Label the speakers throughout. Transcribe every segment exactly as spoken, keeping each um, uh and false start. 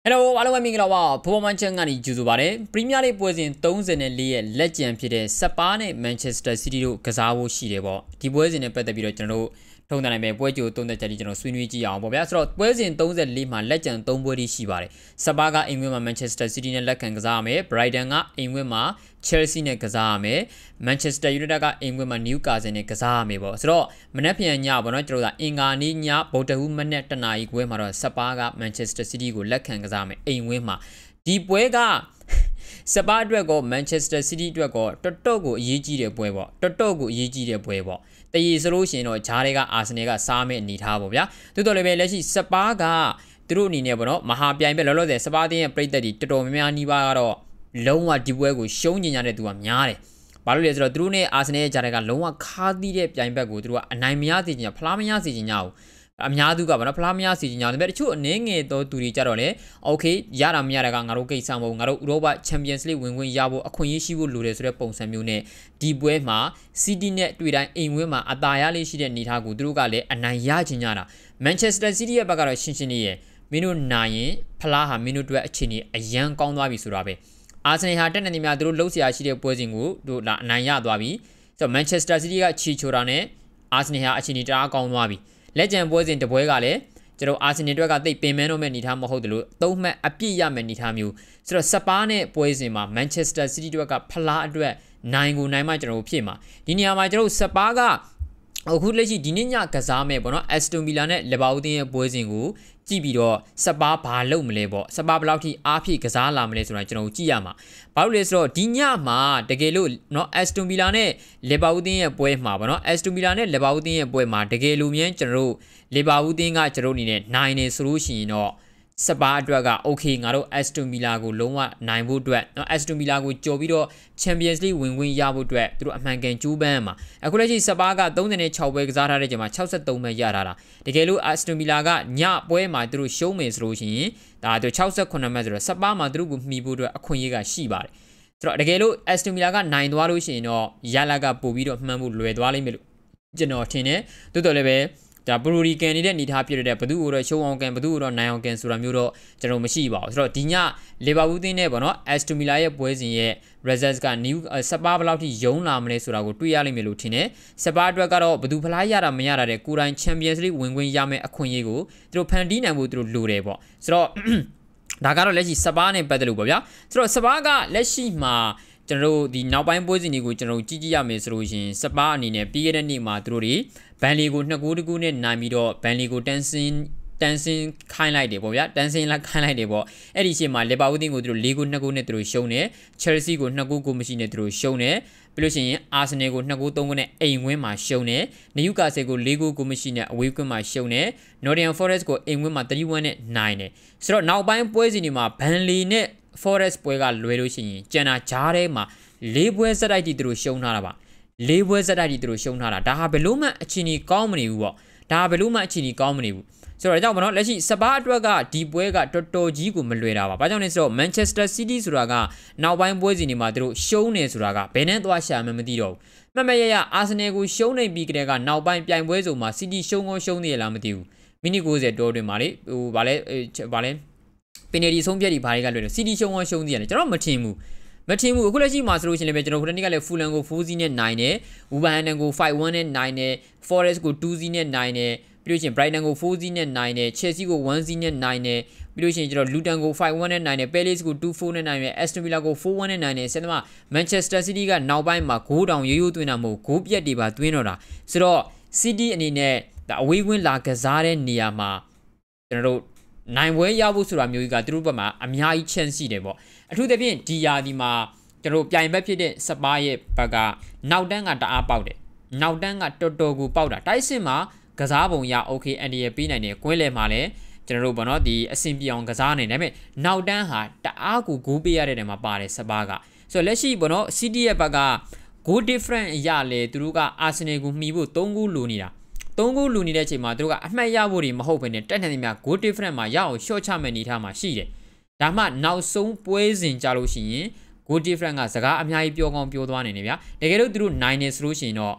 Speaker 1: Hello အားလုံးပဲမင်္ဂလာပါဘိုးမန်ချန်ကနေကြိုဆိုပါရစေပရီးမီးယားလိပွဲစဉ်၃၄ရဲ့လက်ကျန်ဖြစ်တဲ့စပါးနဲ့မန်ချက်စတာစီးတီးတို့ကစားဖို့ရှိတယ်ပေါ့ဒီပွဲစဉ်နဲ့ပတ်သက်ပြီးတော့ကျွန်တော်တို့ထုံးတယ်နိုင်ပဲပွဲကြိုသုံးသက်ချက်ကြီးကျွန်တော်ဆွေးနွေးကြည့်အောင်ပေါ့ဗျာဆိုတော့ပွဲစဉ်၃၄မှာလက်ကျန်၃ပွဲကြီးရှိပါတယ်စပါးကအင်္ဂလန်မှာ Manchester City နဲ့လက်ခံကစားရမယ် Brighton ကအင်္ဂလန်မှာ Chelsea နဲ့ကစားရမယ် Manchester United ကအင်္ဂလန်မှာ Newcastle နဲ့ကစားရမယ်ပေါ့ဆိုတော့မနက်ဖြန်ညပေါ့နော်ကျွန်တော်တို့ကအင်္ဂါနေ့ညဗုဒ္ဓဟူးမနက်တနာရီခွဲမှာတော့စပါးက Manchester City ကိုလက်ခံကစားမယ်အိမ်ဝင်းမှာဒီပွဲကစပါးအတွက်ကော Manchester City အတွက်ကောတော်တော်ကိုအရေးကြီးတဲ့ပွဲပေါ့တော်တော်ကိုအရေးကြီးတဲ့ပွဲပေါ့တည်ရဆိုလို့ရှိရင်တော့ဂျားတွေကအာဆင်နယ်ကစားမဲ့အနေထားပေါ့ဗျာတိုးတော်လည်းပဲလက်ရှိစပါးကသူတို့အနေနဲ့ပေါ့နော်မဟာပြိုင်ပဲလောလောဆယ်စပါးတင်းရဲ့ပြည်သက်တွေတော်တော်များများနှီးပါကတော့လုံးဝဒီပွဲကိုရှုံးညင်ကြတဲ့သူကများတယ်ဘာလို့လဲဆိုတော့သူတို့နဲ့အာဆင်နယ်ရဲ့ဂျားတွေကလုံးဝခါးသီးတဲ့ပြိုင်ဘက်ကိုသူတို့ကအနိုင်မရစေချင်ဖလားမရစေချင်ကြဘူးအများသူကဗောနော်ဖလားမရစီချင်ကြတယ်ဒါပေမဲ့တချို့အနေငယ်တော့သူတွေကြတော့လေโอเคရတာမရတာကငါတို့ကိစ္စမဟုတ်ငါတို့ဥရောပချန်ပီယံစ်လိဝင်ခွင့်ရဖို့အခွင့်အရေးရှိဖို့လိုတယ်ဆိုတဲ့ပုံစံမျိုးနဲ့ဒီပွဲမှာ City နဲ့တွေ့တိုင်းအိမ်ဝင်းမှာအသာရလေးရှိတဲ့အနေထားကိုသူတို့ကလည်းအနိုင်ရချင်ကြတာ Manchester City ရဲ့ဘက်ကတော့ရှင်းရှင်းလေးရဲ့မင်းတို့နိုင်ရင်ဖလားဟာမင်းတို့အတွက်အခြေအနေအရန်ကောင်းသွားပြီဆိုတာပဲအာဆင်နယ်ဟာတက်နေနေများသူတို့လှုပ်ရှားရှိတဲ့ပွဲစဉ်ကိုတို့လာအနိုင်ရသွားပြီဆိုတော့ Manchester City ကချီချိုတာနဲ့အာဆင်နယ်ဟာအခြေအနေတအားကောင်းသွားပြီလက်ကျန်ပွဲစဉ်တပွဲကလည်းကျွန်တော်အာဆင်နယ်အတွက်ကတိတ်ပင်မန်းတော့မဲ့အနေထားမဟုတ်တယ်လို့သုံးမှတ်အပြည့်ရမယ့်အနေထားမျိုးဆိုတော့စပါးနဲ့ပွဲစဉ်မှာ Manchester City အတွက်ကဖလားအတွက်နိုင်ကိုနိုင်မှကျွန်တော်ဖြစ်မှာဒီနေရာမှာကျွန်တော်စပါးကအခုလက်ရှိဒီနေ့ညကစားမဲ့ပေါ့နော် Aston Villa နဲ့ Liverpool ရဲ့ပွဲစဉ်ကိုကြည့်ပြီးတော့စပါးဘာလုပ်မလဲပေါ့စပါးဘယ်လောက်ထိအားဖြည့်ကစားလာမလဲဆိုတာကျွန်တော်ကြည့်ရမှာဘာလို့လဲဆိုတော့ဒီညမှာတကယ်လို့เนาะ Aston Villa နဲ့ Liverpool ရဲ့ပွဲမှာပေါ့နော် Aston Villa နဲ့ Liverpool ရဲ့ပွဲမှာတကယ်လို့မြန်ကျွန်တော်တို့ Liverpool ကကျွန်တော်အနေနဲ့နိုင်နေဆိုလို့ရှိရင်တော့စပါးအတွက်က okay ငါတို့ Aston Villa ကိုလုံးဝနိုင်ဖို့အတွက်เนาะ Aston Villa ကိုကြော်ပြီးတော့ Champions League ဝင်ခွင့်ရဖို့အတွက်သူတို့အမှန်ကန်ကြိုးပမ်းမှာအခုလက်ရှိစပါးက၃၆ပွဲကစားထားတဲ့ချိန်မှာ၆၃မှတ်ရထားတာတကယ်လို့ Aston Villa ကညပွဲမှာသူတို့ရှုံးမယ်ဆိုလို့ရှိရင်ဒါသူ၆၈မှတ်ဆိုတော့စပါးမှာသူတို့ကိုမှီဖို့အတွက်အခွင့်အရေးကရှိပါတယ်ဆိုတော့တကယ်လို့ Aston Villa ကနိုင်သွားလို့ရှိရင်တော့ရလာကပို့ပြီးတော့မှန်းဖို့လွယ်သွားလိမ့်မယ်လို့ကျွန်တော်ထင်တယ်တိုးတော်လည်းပဲဒါပရိုရီကန်နေတဲ့အနေထားဖြစ်တဲ့ဘသူ့ကိုတော့ရှုံးအောင်ကန်ဘသူ့ကိုတော့နိုင်အောင်ကန်ဆိုတာမျိုးတော့ကျွန်တော်မရှိပါဘူးဆိုတော့ဒီညလီဗာပူးတင်းနဲ့ပေါ့နော် Aston Villa ရဲ့ပွဲစဉ်ရဲ့ results က new စပါးဘယ်လောက်ထိယုံလာမလဲဆိုတာကိုတွေ့ရလိမ့်မယ်လို့ထင်တယ်စပါးအတွက်ကတော့ဘသူဖလားရတာမရတာတဲ့ကိုယ်တိုင် Champions League ဝင်ခွင့်ရမယ့်အခွင့်အရေးကိုသူတို့ဖန်တီးနိုင်ဖို့သူတို့လိုတယ်ပေါ့ဆိုတော့ဒါကတော့လက်ရှိစပါးနဲ့ပတ်သက်လို့ပေါ့ဗျာဆိုတော့စပါးကလက်ရှိမှာကျွန်တော်တို့ဒီနောက်ပိုင်းပွဲစဉ်တွေကိုကျွန်တော်တို့ကြည့်ကြည့်ရမယ်ဆိုလို့ရှင်စပါးအနေနဲ့ပြီးခဲ့တဲ့နေ့မှာသူတို့တွေဘန်လီကိုနှစ်ဂိုးတကူနဲ့နိုင်ပြီးတော့ဘန်လီကိုတန်းစင်းတန်းစင်းခိုင်းလိုက်တယ်ပေါ့ဗျာတန်းစင်းလိုက်ခိုင်းလိုက်တယ်ပေါ့အဲ့ဒီရှေ့မှာလီဗာပူးတင်းကိုသူတို့၄ဂိုးနှစ်ဂိုးနဲ့သူတို့ရှုံးတယ်ချယ်လ်ဆီကိုနှစ်ဂိုးကိုမရှိနဲ့သူတို့ရှုံးတယ်ပြီးလို့ရှိရင်အာဆင်နယ်ကိုနှစ်ဂိုးသုံးဂိုးနဲ့အိမ်ဝင်းမှာရှုံးတယ်နယူကာဆယ်ကို၄ဂိုးကိုမရှိနဲ့အဝေးကွင်းမှာရှုံးတယ်နော််တင်ဟမ်ဖော်ရက်စ်ကိုအိမ်ဝင်းမှာ၃၁နဲ့နိုင်တယ်ဆိုတော့နောက်ပိုင်းပွဲစဉ်တွေမှာဘန်လီနဲ့ Forest ပွဲကလွယ်လို့ရှိရင်ကျန်တာဂျားထဲမှာလေးပွဲစတိုက်တီသူတို့ရှုံးထားတာပါလေးပွဲစတိုက်တီသူတို့ရှုံးထားတာဒါဟာဘယ်လို့မှအချင်းကြီးကောင်းမနေဘူးပေါ့ဒါဟာဘယ်လို့မှအချင်းကြီးကောင်းမနေဘူးဆိုတော့ဒါကြောင့်မနော်လက်ရှိစပါးအတွက်ကဒီပွဲကတော်တော်ကြီးကိုမလွယ်တာပါဘာကြောင့်လဲဆိုတော့ Manchester City ဆိုတာကနောက်ပိုင်းပွဲစဉ်တွေမှာသူတို့ရှုံးနေဆိုတာကဘယ်နဲ့သွားရှာမှမသိတော့ဘူးမှတ်မှတ်ရရ Arsenal ကိုရှုံးနေပြီးကြတဲ့ကနောက်ပိုင်းပြိုင်ပွဲစုံမှာ City ရှုံးကောရှုံးနေရလားမသိဘူးမိနစ်၉၀တောတွင်မှာလေဟိုဗာလဲဗာလဲပင်နယ်ဒီဆုံးဖြတ်ဒီဘာတွေကလွယ်တယ် City ရှုံးကောရှုံးနေရတယ်ကျွန်တော်မထင်ဘူးမထင်ဘူးအခုလက်ရှိမှာဆိုလို့ရှိရင်လည်းကျွန်တော်ခုနှစ်ကလည်းဖူလန်ကို four zero နဲ့နိုင်တယ်ဝူဘန်ဟန်ကို five one နဲ့နိုင်တယ် Forest ကို two zero နဲ့နိုင်တယ်ပြီးလို့ရှိရင် Brighton ကို four zero နဲ့နိုင်တယ် Chelsea ကို one zero နဲ့နိုင်တယ်ပြီးလို့ရှိရင်ကျွန်တော် Luton ကို five one နဲ့နိုင်တယ် Palace ကို two four နဲ့နိုင်တယ် Aston Villa ကို four one နဲ့နိုင်တယ်ဆက်သမား Manchester City ကနောက်ပိုင်းမှာဂိုးတောင်ရိုးရိုးသွင်းတာမဟုတ်ဂိုးပြက်တွေပါသွင်းတော့တာဆိုတော့ City အနေနဲ့အဝေးကွင်းလာကစားတဲ့နေရာမှာကျွန်တော်တို့နိုင်ပွဲရဖို့ဆိုတာမျိုးကြီးကသူတို့ဘက်မှာအများကြီး chance ရှိတယ်ပေါ့အထူးသဖြင့်ဒီယာဒီမှာကျွန်တော်ပြိုင်ဘက်ဖြစ်တဲ့စပါးရဲ့ဘက်ကနောက်တန်းကတအားပေါက်တယ်နောက်တန်းကတော်တော်ကိုပေါက်တာတိုက်စစ်မှာကစားပုံရ okay အန်ဒီရပေးနိုင်တယ်ကွင်းလယ်မှာလည်းကျွန်တော်တို့ဘောနော်ဒီအဆင်ပြေအောင်ကစားနေတယ်ဒါပေမဲ့နောက်တန်းဟာတအားကိုဂိုးပေးရတဲ့နေရာမှာပါတယ်စပါးကဆိုတော့လက်ရှိဘောနော် City ရဲ့ဘက်က goal difference အရလေသူတို့က Arsenal ကိုမှီဖို့သုံးဂိုးလိုနေတာသုံးဂိုးလူနေတဲ့အချိန်မှာသူတို့ကအမှတ်ရဖို့တွေမဟုတ်ဘဲနဲ့တက်နေနေများ goal difference မှာရအောင် short ချမဲ့နေထားမှာရှိတယ်ဒါမှနောက်ဆုံးပွဲစဉ်ကြလို့ရှိရင်goal difference ကစကားအများကြီးပြောကောင်းပြောသွားနေနေဗျာတကယ်လို့သူတို့နိုင်နေဆိုလို့ရှိရင်တော့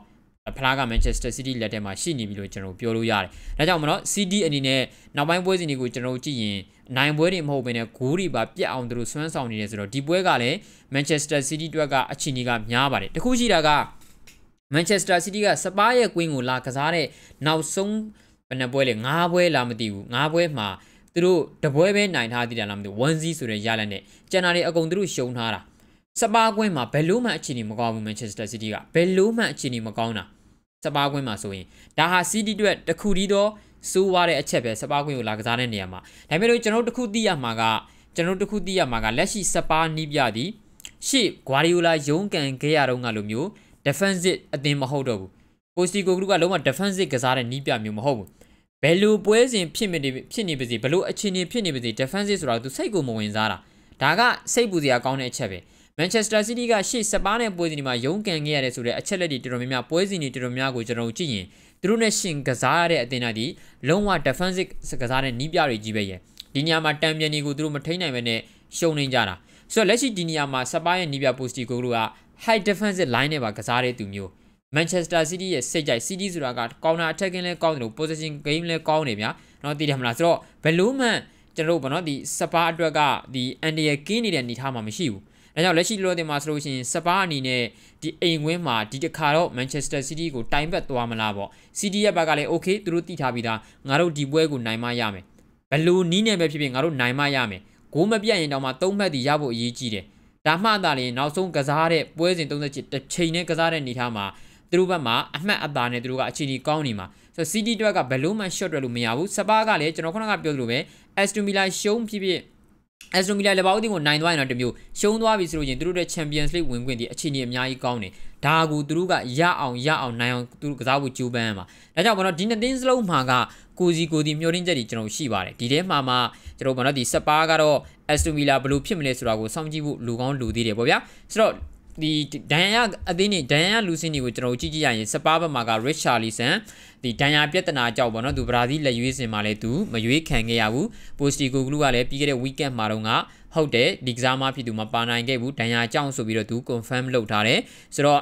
Speaker 1: ဖလားက Manchester City လက်ထဲမှာရှိနေပြီလို့ကျွန်တော်ပြောလို့ရတယ်။ဒါကြောင့်မလို့ C D အနေနဲ့နောက်ပိုင်းပွဲစဉ်တွေကိုကျွန်တော်ကြည့်ရင်နိုင်ပွဲတွေမဟုတ်ဘဲနဲ့ဂိုးတွေပါပြတ်အောင်သူတို့ဆွမ်းဆောင်နေတယ်ဆိုတော့ဒီပွဲကလည်း Manchester City တွက်ကအခြေအနေကများပါတယ်။တခုရှိတာက Manchester City ကစပါးရဲ့ကွင်းကိုလာကစားတဲ့နောက်ဆုံးဘယ်နှပွဲလဲ၅ပွဲလားမသိဘူး၅ပွဲမှာသူတို့တပွဲပဲနိုင်ထားသေးတယ်လားမသိဘူး one zero ဆိုတဲ့ရလဒ်နဲ့ကျန်တာတွေအကုန်သူတို့ရှုံးထားတာစပါးကွင်းမှာဘယ်လို့မှအခြေအနေမကောင်းဘူး Manchester City ကဘယ်လို့မှအခြေအနေမကောင်းတာစပါးကွင်းမှာဆိုရင်ဒါဟာ City အတွက်တခုတည်းသောစိုးရတဲ့အချက်ပဲစပါးကွင်းကိုလာကစားတဲ့နေရာမှာဒါပေမဲ့လို့ကျွန်တော်တို့တခုသိရမှာကကျွန်တော်တို့တခုသိရမှာကလက်ရှိစပါးနီးပြသည်ရှေ့ Guardiola ရုံးကန်ခဲ့ရတော့ငါလိုမျိုး defensive အသင်းမဟုတ်တော့ဘူး Postecoglou ကလုံးဝ defensive ကစားတဲ့နီးပြမျိုးမဟုတ်ဘူးဘယ်လိုပွဲစဉ်ဖြစ်နေဖြစ်နေပါစေဘယ်လိုအခြေအနေဖြစ်နေပါစေ defensive ဆိုတာသူစိတ်ကိုမဝင်စားတာဒါကစိတ်ပူစရာကောင်းတဲ့အချက်ပဲ Manchester City ကရှေ့စပါးနဲ့ပွဲစဉ်ဒီမှာရုံးကန်ခဲ့ရတယ်ဆိုတဲ့အချက်လက်တွေတော်တော်များများပွဲစဉ်တွေတော်တော်များကိုကျွန်တော်ကြည့်ရင်သူတို့နဲ့ရှင်ကစားရတဲ့အသင်းတွေလုံးဝ defensive ကစားတဲ့နီးပြတွေကြီးပဲရဲ့ဒီနေရာမှာတံပြန်တွေကိုသူတို့မထိန်းနိုင်ဘဲနဲ့ရှုံနေကြတာဆိုတော့လက်ရှိဒီနေရာမှာစပါးရဲ့နီးပြ Postecoglou က high defensive line နဲ့ပါကစားတဲ့သူမျိုး Manchester City ရဲ့စိတ်ကြိုက် City ဆိုတာက counter attacking လဲကောင်းတယ်လို့ possession game လဲကောင်းတယ်ဗျာเนาะသိတယ်မလားဆိုတော့ဘယ်လို့မှကျွန်တော်တို့ဗောနော်ဒီစပါးအတွက်ကဒီ Andy ကင်းနေတဲ့အနေထားမှာမရှိဘူးဒါကြောင့်လက်ရှိလောတင်မှာဆိုလို့ရှိရင်စပါးအနေနဲ့ဒီအိမ်ဝင်းမှာဒီတစ်ခါတော့ Manchester City ကိုတိုင်ပတ်သွားမလားပေါ့ City ရဲ့ဘက်ကလည်း okay သူတို့တည်ထားပြီးသားငါတို့ဒီပွဲကိုနိုင်မှရမယ်ဘယ်လိုနီးနေပဲဖြစ်ဖြစ်ငါတို့နိုင်မှရမယ်ဂိုးမပြတ်ရင်တောင်မှသုံးမှတ်တီရဖို့အရေးကြီးတယ်ဒါမှသာလေနောက်ဆုံးကစားတဲ့ပွဲစဉ်သုံးချက်တစ်ချိန်နဲ့ကစားတဲ့အနေထားမှာသူတို့ဘက်မှာအမှတ်အသာနဲ့သူတို့ကအခြေအနေကောင်းနေမှာဆိုတော့ City တွက်ကဘယ်လို့မှ shot တွက်လို့မရဘူးစပါးကလည်းကျွန်တော်ခုနကပြောသလိုပဲ Aston Villa ရှုံးဖြစ်ဖြစ် Aston Villa လည်းဘာလို့ဒီကိုနိုင်သွားရင်တော့တမျိုးရှုံးသွားပြီဆိုလို့ရင်သူတို့ရဲ့ Champions League ဝင်ခွင့်ဒီအခြေအနေအများကြီးကောင်းတယ်ဒါကူသူတို့ကရအောင်ရအောင်နိုင်အောင်သူတို့ကစားဖို့ကြိုးပမ်းမှာဒါကြောင့်ဘာလို့ဒီနှစ်သင်းစလုံးမှာကကိုစီကိုဒီမျောရင်းချက်တွေကျွန်တော်ရှိပါတယ်ဒီထဲမှာမှကျွန်တော်ဘာလို့ဒီစပါးကတော့ Aston Villa ဘယ်လိုဖြစ်မလဲဆိုတာကိုစောင့်ကြည့်ဖို့လူကောင်းလူသေးတယ်ပေါ့ဗျာဆိုတော့ဒီဒန်ယာအသင်းနေဒန်ယာလူစင်းတွေကိုကျွန်တော်ကြည့်ကြည့်ရရင်စပါးဘက်မှာက Richarlison ဒီဒန်ယာပြဿနာကြောက်ပေါ့နော်သူဘရာဇီးလက်ရွေးစင်မှာလည်းသူမရွေးခံခဲ့ရဘူး Postecoglou ကလည်းပြီးခဲ့တဲ့ weekend မှာတော့ကဟုတ်တယ်ဒီကစားမဖြစ်သူမပါနိုင်ခဲ့ဘူးဒန်ယာကြောင့်ဆိုပြီးတော့သူ confirm လုပ်ထားတယ်ဆိုတော့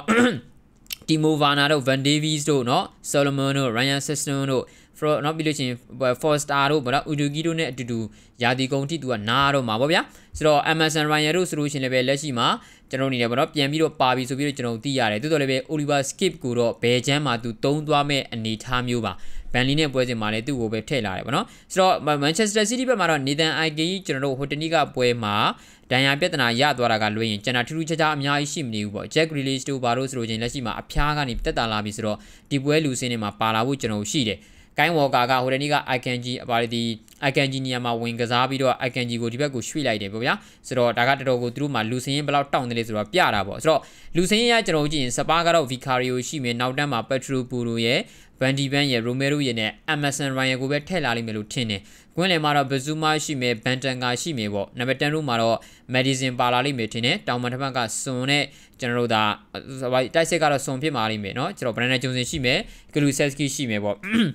Speaker 1: Timo Werner တို့ Van de Beek တို့เนาะ Solomon တို့ Ryan Sessegnon တို့ for เนาะပြီးလို့ချင်း Forster တို့ဗောနော် Udogie တို့နဲ့အတူတူယာဒီကုံထိသူကနားတော့မှာပေါ့ဗျာဆိုတော့ Emerson Royal တို့ဆိုလို့ချင်းလည်းပဲလက်ရှိမှာကျွန်တော်နေတယ်ဗောနော်ပြန်ပြီးတော့ပါပြီဆိုပြီးတော့ကျွန်တော်သိရတယ်တိုးတော်လည်းပဲ Oliver Skip ကိုတော့ဘယ်ချမ်းမှာသူတုံးသွားမဲ့အနေထားမျိုးပါဘန်လီနဲ့ပွဲစဉ်မှာလည်းသူ့ကိုပဲထည့်လာတယ်ဗောနော်ဆိုတော့ Manchester City ဘက်မှာတော့ Nathan Ake ကျွန်တော်တို့ဟိုတနီကပွဲမှာဒန်ယာပြဿနာရသွားတာကလွှဲရင်ကျန်တာထူးထူးခြားခြားအများကြီးရှိမနေဘူးပေါ့ Jack Grealish တို့ဘာလို့ဆိုလို့ချင်းလက်ရှိမှာအဖျားကနေတက်တာလာပြီဆိုတော့ဒီပွဲလူစင်းတွေမှာပါလာဖို့ကျွန်တော်ရှိတယ်ကိုင်းဝေါ်ကာကဟိုတနေ့က Akanji အပါဒီ Akanji နေရာမှာဝင်ကစားပြီးတော့ Akanji ကိုဒီဘက်ကိုရွှေ့လိုက်တယ်ပေါ့ဗျာဆိုတော့ဒါကတော်တော်ကိုသူတို့မှာလူစင်းရင်ဘယ်လောက်တောင့်တယ်လဲဆိုတော့ပြတာပေါ့ဆိုတော့လူစင်းရင်ကကျွန်တော်ကြည့်ရင်စပါးကတော့ Vicario ရှိမယ်နောက်တန်းမှာ Pedro Porro ရဲ့ Van de Beek ရဲ့ Romero ရဲ့နဲ့ Emerson Royal ကိုပဲထည့်လာလိမ့်မယ်လို့ထင်တယ်ကွင်းလယ်မှာတော့ Bazuma ရှိမယ် Bentanga ရှိမယ်ပေါ့နံပါတ်tenတို့မှာတော့ Madison ပါလာလိမ့်မယ်ထင်တယ်တောင်မန်တစ်ဖက်ကစွန်နဲ့ကျွန်တော်တို့ဒါတိုက်စစ်ကတော့စွန်ဖြစ်มาလိမ့်မယ်เนาะကျွန်တော် Brandon Johnson ရှိမယ် Kulusevski ရှိမယ်ပေါ့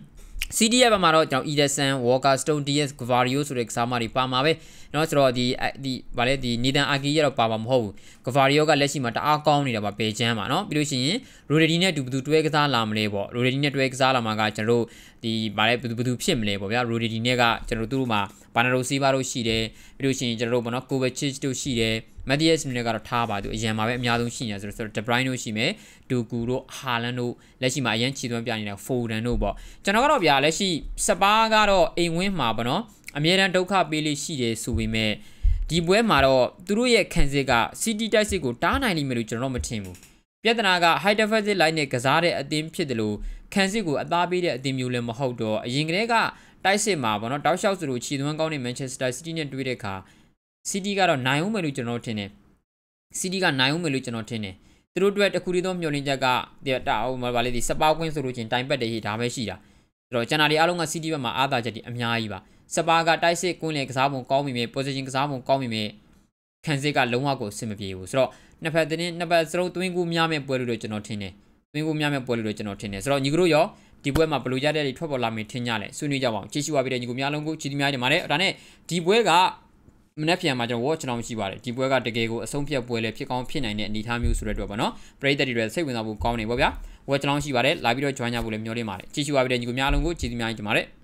Speaker 1: C D ရဲ့ဘက်မှာတော့ကျွန်တော် Ederson Walker Stone D S Guavario ဆိုတဲ့ကစားမတွေပါမှာပဲเนาะဆိုတော့ဒီဒီဗာလဲဒီ Nathan Ake ရတော့ပါမှာမဟုတ်ဘူး Guavario ကလက်ရှိမှာတအားကောင်းနေတာပါဘယ်ချမ်းမှာเนาะပြီးလို့ရှိရင် Rodri နဲ့တူဘယ်သူတွဲကစားလာမလဲပေါ့ Rodri နဲ့တွဲကစားလာမှာကကျွန်တော်တို့ဒီဗာလဲဘယ်သူဘယ်သူဖြစ်မလဲပေါ့ဗျာ Rodri နဲ့ကကျွန်တော်တို့သူတို့မှာ Bernardo Silva တို့ရှိတယ်ပြီးလို့ရှိရင်ကျွန်တော်တို့ပေါ့เนาะ Kovacic တို့ရှိတယ်Matthias နဲ့ကတော့ထားပါသူအရင်မှာပဲအများဆုံးရှိနေဆိုတော့ De Bruyne တို့ရှိမယ် Doku တို့ Haaland တို့လက်ရှိမှာအရင်ချီသွန်းပြနေတာ Foden တို့ပေါ့ကျွန်တော်ကတော့ဗျာလက်ရှိစပါးကတော့အိမ်ဝင်းမှာပေါ့နော်အမြဲတမ်းဒုက္ခပေးလေးရှိတယ်ဆိုပေမဲ့ဒီပွဲမှာတော့သူတို့ရဲ့ခံစစ်က City တိုက်စစ်ကိုတားနိုင်လိမ့်မယ်လို့ကျွန်တော်မထင်ဘူးပြဿနာက High Defensive Line နဲ့ကစားတဲ့အသင်းဖြစ်တယ်လို့ခံစစ်ကိုအသားပေးတဲ့အသင်းမျိုးလည်းမဟုတ်တော့အရင်ကတည်းကတိုက်စစ်မှာပေါ့နော်တောက်လျှောက်ဆိုလို့ချီသွန်းကောင်းတဲ့ Manchester City နဲ့တွေ့တဲ့အခါ City ကတော့နိုင်ဦးမယ်လို့ကျွန်တော်ထင်တယ် City ကနိုင်ဦးမယ်လို့ကျွန်တော်ထင်တယ်သူတို့အတွက်တခုတည်းသောမျှော်လင့်ချက်ကတာအောင်မပါလေဒီစပါးကွင်းဆိုလို့ချင်းတိုင်ပတ်တယ်ဟိဒါပဲရှိတာဆိုတော့ကျန်တာတွေအားလုံးက City ဘက်မှာအားသာချက်တွေအများကြီးပါစပါးကတိုက်စစ်ကွင်းလေကစားပုံကောင်းပြီမြေ position ကစားပုံကောင်းပြီမြေခံစစ်ကလုံးဝကိုအဆင်မပြေဘူးဆိုတော့နှစ်ဖက်တင်းနှစ်ဖက်စလုံးသွင်းကူးများမဲ့ပွဲလို့ကျွန်တော်ထင်တယ်သွင်းကူးများမဲ့ပွဲလို့ကျွန်တော်ထင်တယ်ဆိုတော့ညီကတို့ရောဒီပွဲမှာဘယ်လိုရတဲ့တွေထွက်ပေါ်လာမယ်ထင်ကြလဲဆွေးနွေးကြပါအောင်ကြည့်ရှုပါပြီးတဲ့ညီကိုများလုံးကိုချီးတီးများနေပါတယ်ဒါနဲ့ဒီပွဲကမနေ့ပြန်မှာကျွန်တော် watch တောင်ရှိပါတယ်ဒီပွဲကတကယ်ကိုအဆုံးဖြတ်ပွဲလည်းဖြစ်ကောင်းဖြစ်နိုင်တဲ့အနေအထားမျိုးဆိုတဲ့အတွက်ပေါ့နော်ပရိသတ်တွေစိတ်ဝင်စားဖို့ကောင်းနေပေါ့ဗျာ watch တောင်ရှိပါတယ်လာပြီးတော့ join ကြဖို့လည်းမျှော်လင့်ပါတယ်ကြည့်ရှုပါပြီးတဲ့ညီကိုများအားလုံးကိုကျေးဇူးများကြီးတင်ပါတယ်